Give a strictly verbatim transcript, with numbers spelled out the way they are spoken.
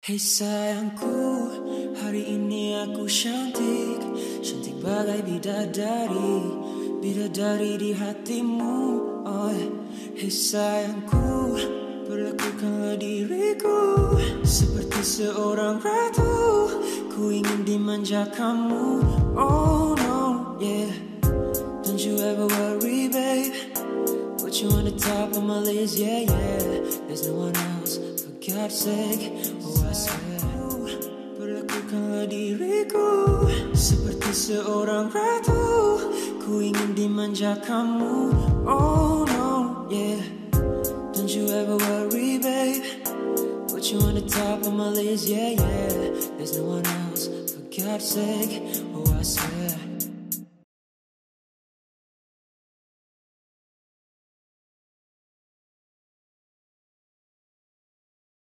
Hei sayangku, hari ini aku cantik, cantik bagai bidadari, bidadari di hatimu. Oh, hei sayangku, perlakukanlah diriku seperti seorang ratu. Ku ingin dimanjakanmu. Oh no, yeah. Don't you ever worry, babe. Put you on the top of my list, yeah, yeah. There's no one else, for God's sake. Oh, I swear. Perlakukanlah diriku seperti seorang ratu. Ku ingin dimanjakanmu. Oh no, yeah. Don't you ever worry, babe. Put you on the top of my list, yeah, yeah. There's no one else, for God's sake. Oh, I swear.